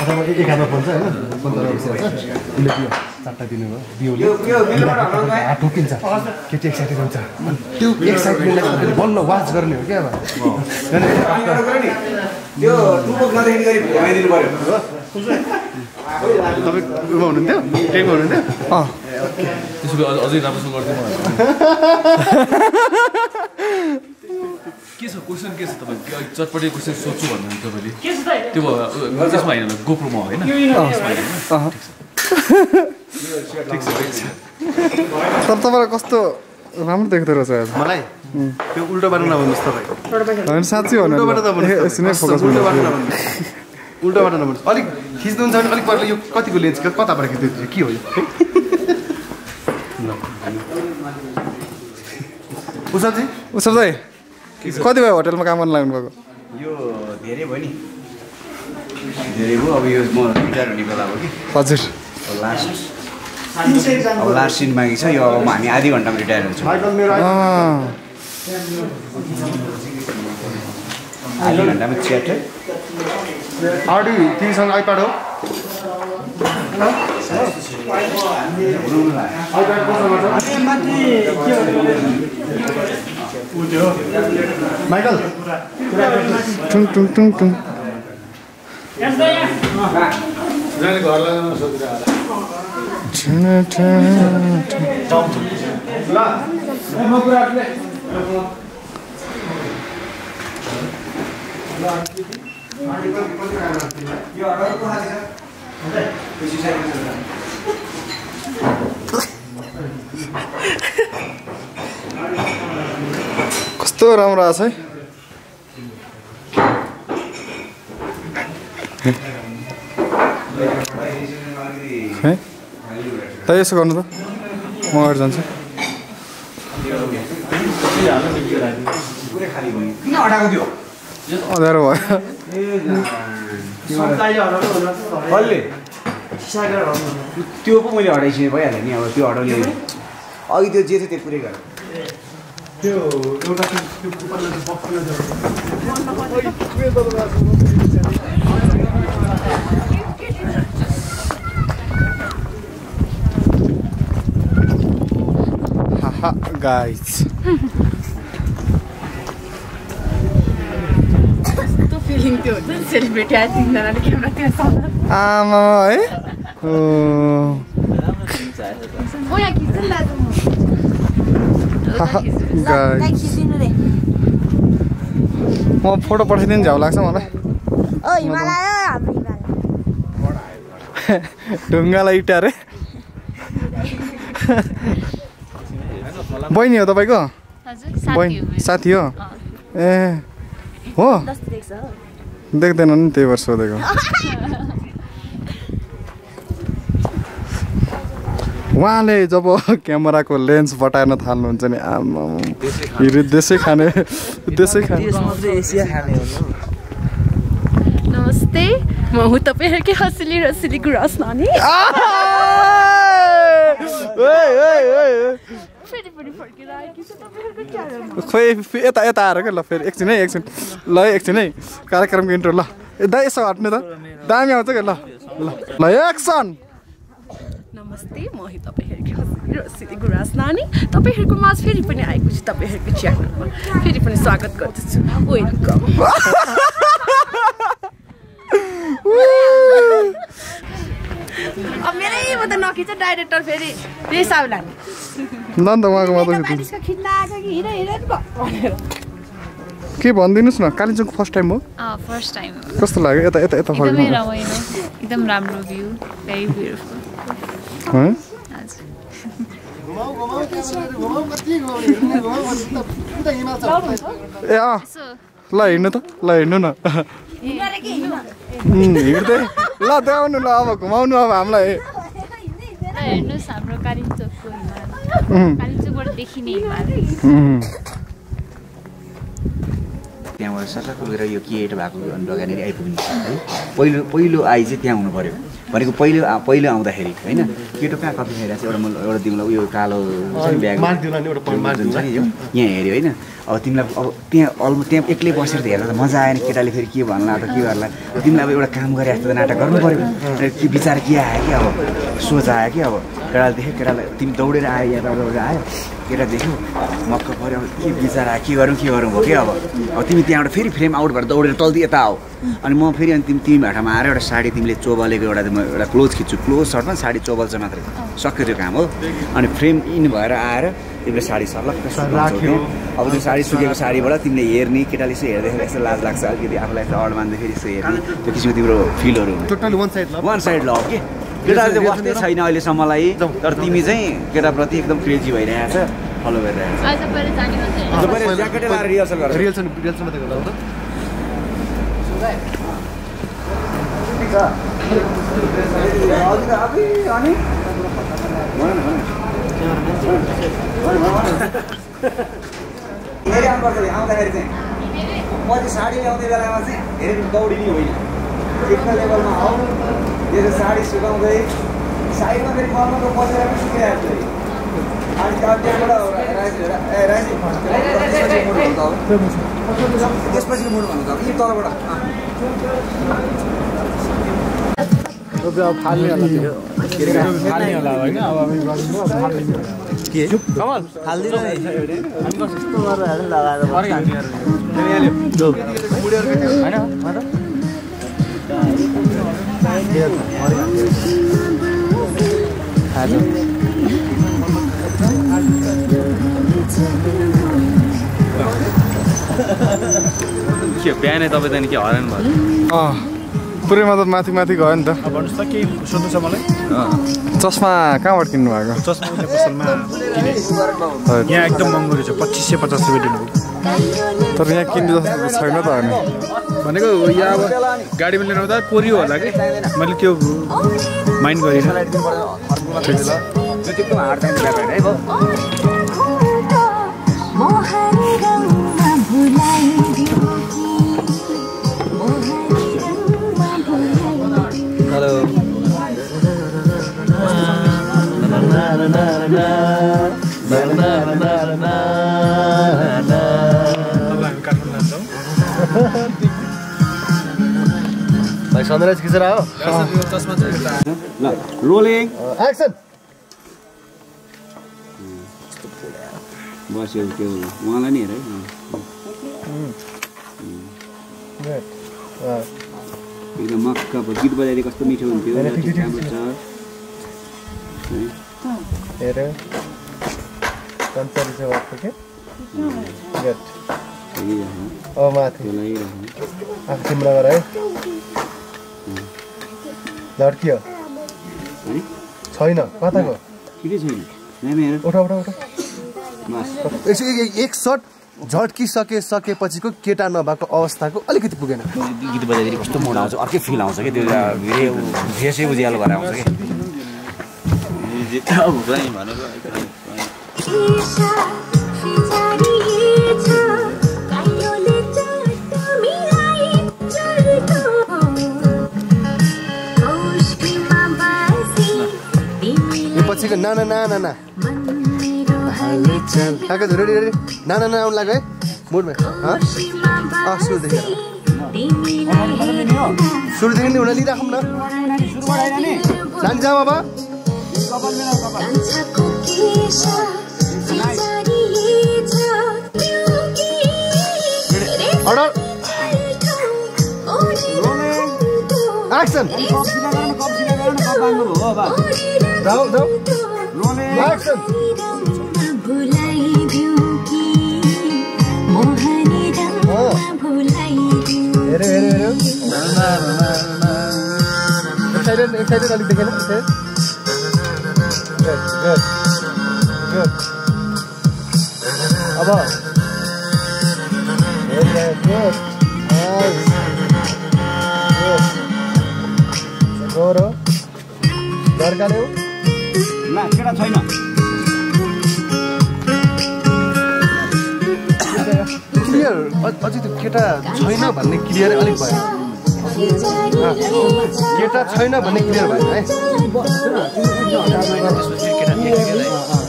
अथवा एक हातमा फोन छ हैन फोन त उसले दियो चारटा दिनुभयो दियोले हात ठोकिन्छ केटी एक्साइटेड हुन्छ त्यो एक्साइटमेन्टलाई बल्ल वाच गर्ने हो क्या अब त्यो टुबक नदेखि गरी भइदिनु पर्यो तपाईँ उमा हुनुहुन्थ्यो टेकमा हुनुहुन्थ्यो त्यसो भए अझै राम्रोसँग गर्थ्यो के छ क्वेसन के छ तपाईँ चटपटे क्वेसन सोध्छु भन्नुहुन्छ तपाईँले त्यो त्यसमा होइन गोप्रोमा होइन ठिक छ तर तपाईँलाई कस्तो राम्रो देख्दो रहेछ मलाई त्यो उल्टो बाटो नभन्नुहोस् तपाईँ होइन साँच्चै हो उल्टो बाटो नभन्नुहोस् अलिक खिच्नुहुन्छ भने अलिक पहिला यो कतिको लेन्स कताबाट खिच्दै के हो यो उसब दाइ कति भयो होटलमा काम गर्न लाग्नु भएको यो धेरै भयो नि धेरै भयो अब यो म रिटायर हुने बेला हो कि हजुर लास्ट सिन बाँकी छ यो अब हामी आधी घन्टामा रिटायर हुन्छौँ आधी घन्टामा च्याटर आडी तिमीसँग आइप्याड हो माइकल टुङ टुङ टुङ टुङ कस्तो राम्रो आछ है त यसो गर्नु त म अगाडि जान्छु अँध्यारो भयो त्यो पो मैले हटाइसकेँ भइहाल्यो नि अब त्यो हटाउने अघि त्यो जे छ त्यो पुरै गर त्यो एउटा हाहा गाइस फिलिङ त्यो हुन्छ नि सेलिब्रेटी आए तिनजनाले क्यामेरा त्यहाँ सामना आमा है म फोटो पठाइदिनु झ्याउ लाग्छ मलाई ढुङ्गालाई इटारे बहिनी हो तपाईँको साथी हो ए हो देख्दैन नि त्यही भएर सोधेको उहाँले जब क्यामेराको लेन्स बटार्न थाल्नुहुन्छ नि आमा देशै खाने नमस्ते म हुँ तपाईँहरूकै हँसिली रसिली गुराँस नानी खोइ यता आएर क्या ल फेरि एकछिन है एकछिन है कार्यक्रमको इन्ट्रो ल दाइ यसो हट्नु त दामी आउँछ क्या ल एक्सन नमस्ते म तपाईँहरूकै हँसिली रसिली गुराँस नानी तपाईँहरूको माझ फेरि पनि आएको छु तपाईँहरूको च्यानलमा फेरि पनि स्वागत गर्दछु वेलकम अब मेरै म त नखिच डाइरेक्टर फेरि पेसाउला न त उहाँको के भनिदिनुहोस् न कालिम्पोङ फर्स्ट टाइम हो फर्स्ट टाइम कस्तो लाग्यो यता एकदमै रमाइलो एकदम राम्रो भ्यू भेरी ब्युटिफुल ए ल हिँड्नु त ल हिँड्नु न हिँड्दै ल देखाउनु ल अब घुमाउनु अब हामीलाई हेर्नुहोस् हाम्रो कालिम्पोङको हिमाल कालिम्पोङबाट देखिने हिमाल त्यहाँबाट सटक्क गएर यो केट भएको लगानी आइपुग्ने है पहिलो आई चाहिँ त्यहाँ हुनु पर्यो भनेको पहिलो आउँदाखेरि होइन केटो कहाँ कफी खाइरहेको छ एउटा तिमीलाई उयो कालो ब्याग हुन्छ नि यो यहाँ हेऱ्यो होइन अब तिमीलाई अब त्यहाँ एक्लै बसेर हेर्दा त मजा आएन केटाले फेरि के भन्ला त के गर्ला तिमीलाई अब एउटा काम गरे जस्तो त नाटक गर्नु पऱ्यो के विचार के आयो कि अब सोच आयो कि अब केटाले देख्यो केटालाई तिमी दौडेर आयो या दौडेर आयो केटा देख्यो मक्क पऱ्यो अब के विचार आयो के गरौँ भयो कि अब तिमी त्यहाँबाट फेरि फ्रेम आउट भएर दौडेर टल्दी यता आऊ अनि म फेरि अनि तिमी भेटामा आएर एउटा साडी तिमीले चोबलेको एउटा क्लोज खिच्छु क्लोज सर्टमा साडी चोबल्छ मात्रै सक्यो त्यो काम हो अनि फ्रेम इन भएर आएर तिमीले साडी सर्लक्क राख्यो अब त्यो साडी सुकेको साडीबाट तिमीले हेर्ने केटाले यसो हेर्दाखेरि यस्तो लाज लाग्छ अलिकति आफूलाई यस्तो अड मान्दाखेरि यसो हेर्ने त्यो किसिमको तिम्रो फिलहरू टोटली वान साइड ल कि केटाले चाहिँ बस्दै छैन अहिलेसम्मलाई तर तिमी चाहिँ केटाप्रति एकदम क्रेजी भइरहेको छ फलो गरिरहेको छ ज्याकेटै लाएर रिहर्सल गर रिहर्सल मात्रै गर्दा आउँदाखेरि चाहिँ म चाहिँ साडी ल्याउने बेलामा चाहिँ धेरै दौडिने होइन एक लेभलमा आउनु त्यो साडी सुकाउँदै साइडमा फेरि मर्मको बसेर पनि सुकिरहेको थियो अनि त्यसपछि मुड भन्नु त कि तलबाट फाल्ने होला होइन अब के कमल फाल्दिन के बिहानै तपाईँ त नि के हरान भयो पुरैमा त माथि गयो नि त भन्नुहोस् त केही सोध्नु छ मलाई चस्मा कहाँबाट किन्नु भएको चस्मा उता पसलमा किने यहाँ एकदम महँगो रहेछ 2550 रुपियाँ दिनु तर यहाँ किन्नु जस्तो छैन त अनि भनेको यहाँ अब गाडीमा लिएर आउँदा कोरियो होला कि मैले त्यो माइन्ड गरिनँ ठिक छ त्यो एकदम हार्ड टाइम ब्याक है भयो भाइ सनराइज खिचेर आयो ल रोलिङ एक्सन बस्यो त्यो उहाँलाई नि हेर है एकदम मक्क गीत बजाइदिए कस्तो मिठो हुन्थ्यो हेऱ्यो कन्सरी चाहिँ भएको के गेट अब माथि आफू तिम्रो गर है लड्कियो छैन कताको उठा एक सर्ट झट्किसकेपछिको केटा नभएको अवस्थाको अलिकति पुगेन गीत बजाइदिए कस्तो मोड आउँछ अर्कै फिल आउँछ कि त्यो फेसै उज्यालो भएर आउँछ कि पछिको ना काका रेडी ना आउनु लाग्यो है मुडमा सुरुदेखि नै हुन लिइराखौँ न जान्छ बाबा अर्डर एक्सन एक्सन हेऱ्यो एक्साइटेड अलिक देखेन अब डरकाल्यो ल केटा छैन क्लियर अझै त्यो केटा छैन भन्ने क्लियर अलिक भयो केटा छैन भन्ने क्लियर भयो है